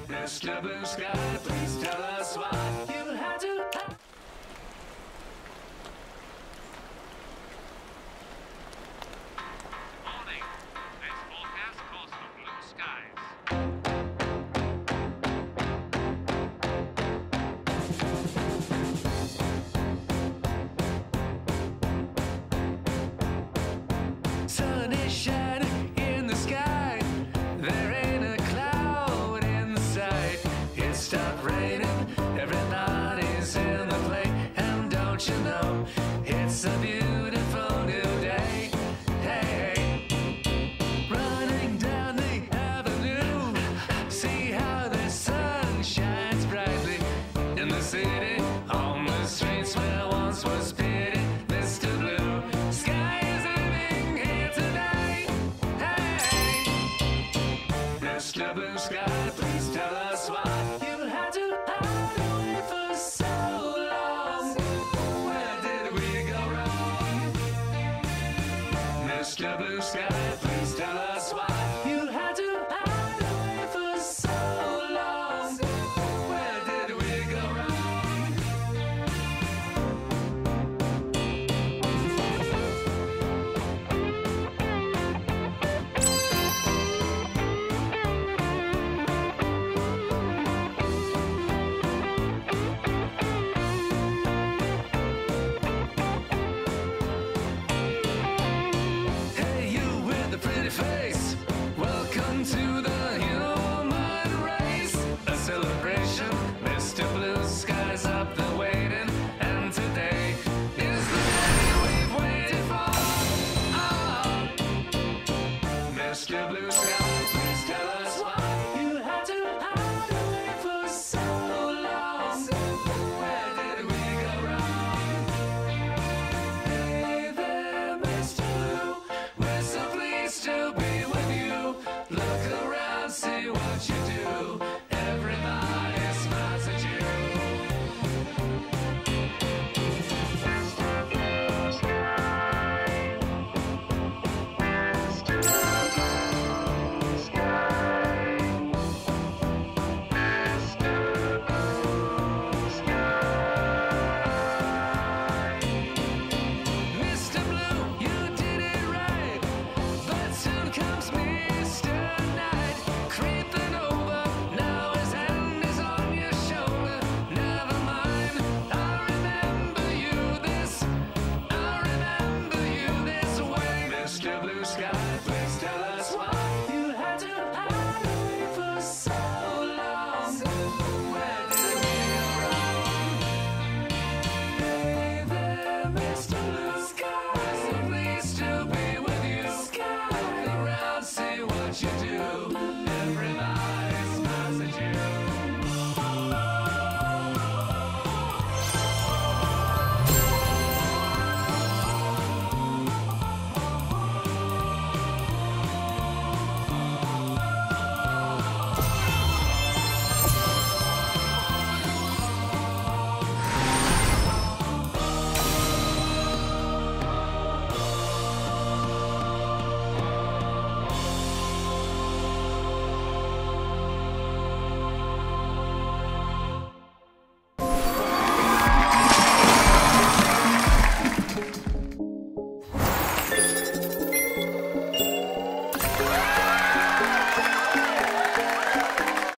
Mr. Blue Sky, please tell us why you had to. Morning. This forecast calls for blue skies. Sun is shining in the sky. There ain't a cloud in sight. It stopped raining. Everybody's in the play. And don't you know, it's a beautiful new day. Hey, running down the avenue. See how the sun shines brightly in the city. On the streets where once was pity. Mr. Blue Sky is living here tonight. Hey, Mr. Blue Sky, please tell us why you had to hide away for so long. Where did we go wrong? Mr. Blue Sky, please tell us why you had to hide away for so long. Where did we go wrong? Hey, you with the pretty face. Welcome to the human race. A celebration. Mr. Blue Sky's up there waiting. And today is the day we've waited for. Oh, Mr. Blue Sky, please tell us why you had to hide away for so long. Where did we go wrong? Hey there, Mr. Blue, we're so pleased to be with you. Look around, see what you do.